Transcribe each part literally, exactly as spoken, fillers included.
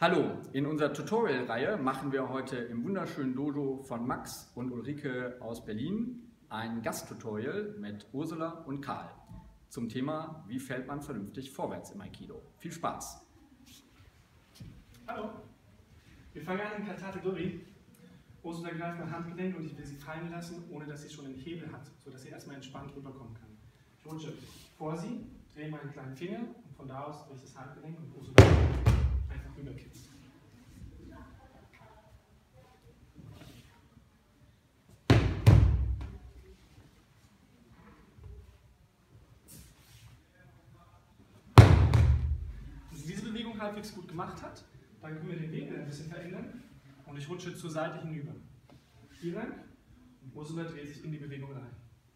Hallo, in unserer Tutorial-Reihe machen wir heute im wunderschönen Dojo von Max und Ulrike aus Berlin ein Gasttutorial mit Ursula und Karl zum Thema, wie fällt man vernünftig vorwärts im Aikido. Viel Spaß! Hallo, wir fangen an in Katatedori. Ursula greift mein Handgelenk und ich will sie fallen lassen, ohne dass sie schon einen Hebel hat, sodass sie erstmal entspannt rüberkommen kann. Ich rutsche vor sie, drehe meinen kleinen Finger und von da aus durch das Handgelenk und Ursula einfach rüberkippt. Wenn sie diese Bewegung halbwegs gut gemacht hat, dann können wir den Winkel ein bisschen verändern und ich rutsche zur Seite hinüber. Hier lang und Ursula dreht sich in die Bewegung rein.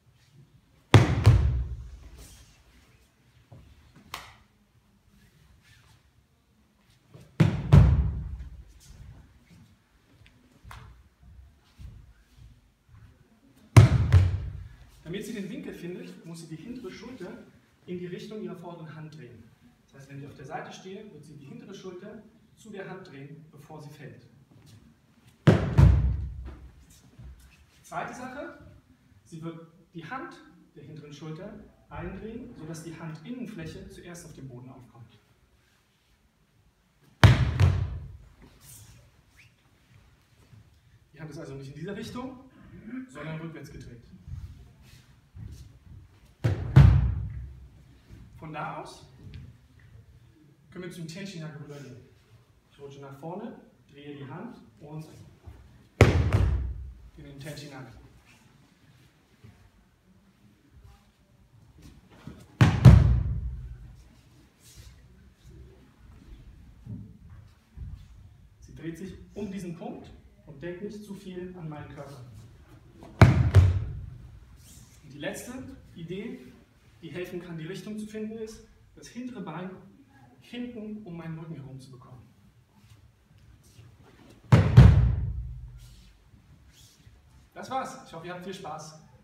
Damit sie den Winkel findet, muss sie die hintere Schulter in die Richtung ihrer vorderen Hand drehen. Das heißt, wenn ich auf der Seite stehe, wird sie die hintere Schulter zu der Hand drehen, bevor sie fällt. Zweite Sache, sie wird die Hand der hinteren Schulter eindrehen, sodass die Handinnenfläche zuerst auf dem Boden aufkommt. Die Hand ist also nicht in dieser Richtung, sondern rückwärts gedreht. Von da aus können wir zum Tenchinage rübergehen. Ich rutsche nach vorne, drehe die Hand und in den Tenchinage. Sie dreht sich um diesen Punkt und denkt nicht zu viel an meinen Körper. Und die letzte Idee, die helfen kann, die Richtung zu finden, ist, das hintere Bein hinten um meinen Rücken herum zu bekommen. Das war's. Ich hoffe, ihr habt viel Spaß.